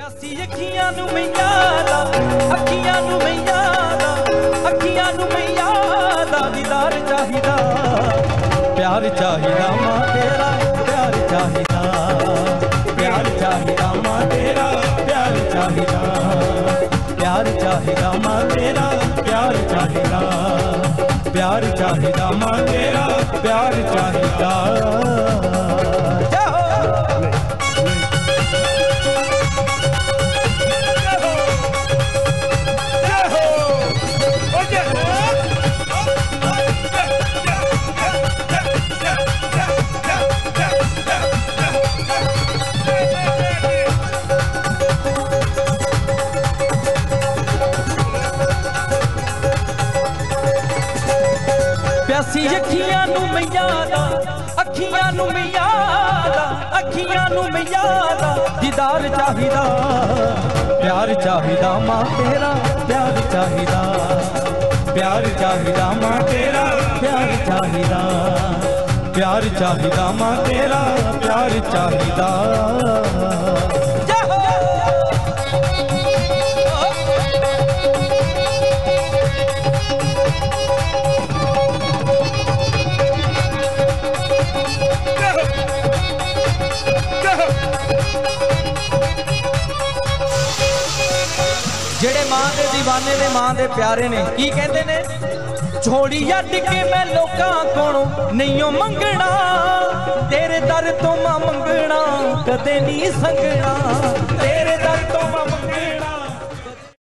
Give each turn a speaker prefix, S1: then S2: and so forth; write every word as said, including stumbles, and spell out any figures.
S1: प्यासी अखियां नू मैं यादा, अखियां नू मैं यादा, अखियां नू मैं यादा, दीदार चाहिदा, प्यार चाहिदा मां तेरा, प्यार चाहिदा, प्यार चाहिदा मां तेरा, प्यार चाहिदा, प्यार चाहिदा मां तेरा, प्यार चाहिदा, प्यार चाहिदा मां तेरा, प्यार चाहिदा। प्यासी अखियां नू मैं यादा, अखियां नू मैं यादा, अखियां नू मैं यादा, दीदार चाहिदा, प्यार चाहिदा मां तेरा, प्यार चाहिदा, प्यार चाहिदा मां तेरा, प्यार चाहिदा, प्यार चाहिदा मां तेरा, प्यार चाहिदा। जेड़े मां दे दीवाने ने मां दे प्यारे ने की कहते ने, छोड़ी अड के मैं लोकां कोलों नहीं मंगना, तेरे दर तो मां मंगना कदे नहीं संगना, तेरे दर